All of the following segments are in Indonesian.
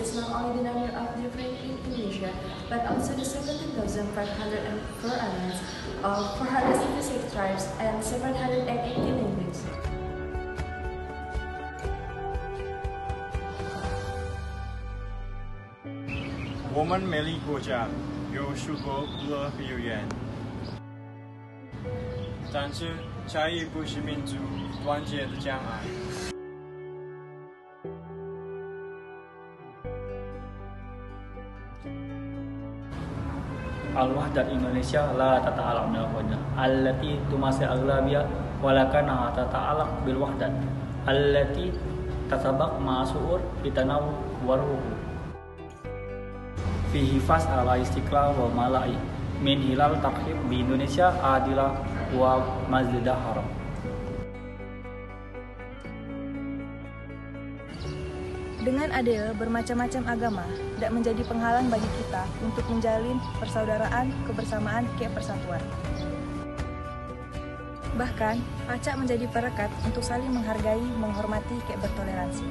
is not only the number of different in Indonesia, but also the 17,504 islands of 466 tribes and 780 languages. 我们美丽国家有许多乐表演，但是差异不是民族团结的障碍。 Al-Wahdat Indonesia la tata'alaq bil wahdat allati tumasil aghlabiyah walakana tata'alaq bil wahdat allati tasabaq ma'suur bitanawu waruhu fi hifaz ala istiqlal wa mala'i min hilal takhib di Indonesia adilah wa mazdah haram. Dengan adanya bermacam-macam agama, tidak menjadi penghalang bagi kita untuk menjalin persaudaraan, kebersamaan, persatuan. Bahkan, pacak menjadi perekat untuk saling menghargai, menghormati, bertoleransi.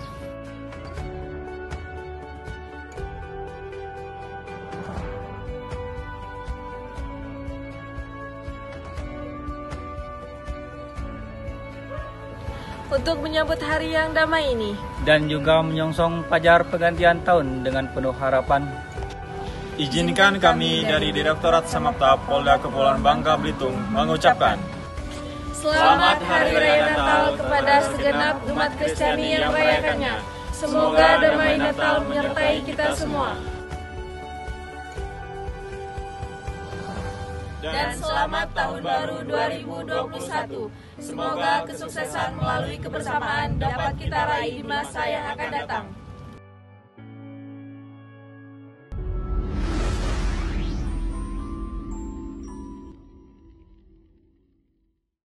Untuk menyambut hari yang damai ini Dan juga menyongsong fajar pergantian tahun dengan penuh harapan, Izinkan kami dari Direktorat Samapta Polda Kepulauan Bangka Belitung mengucapkan Selamat Hari Raya Natal kepada segenap umat Kristiani yang merayakannya. Semoga damai Natal menyertai kita semua. Dan selamat Tahun Baru 2021. Semoga kesuksesan melalui kebersamaan dapat kita raih di masa yang akan datang.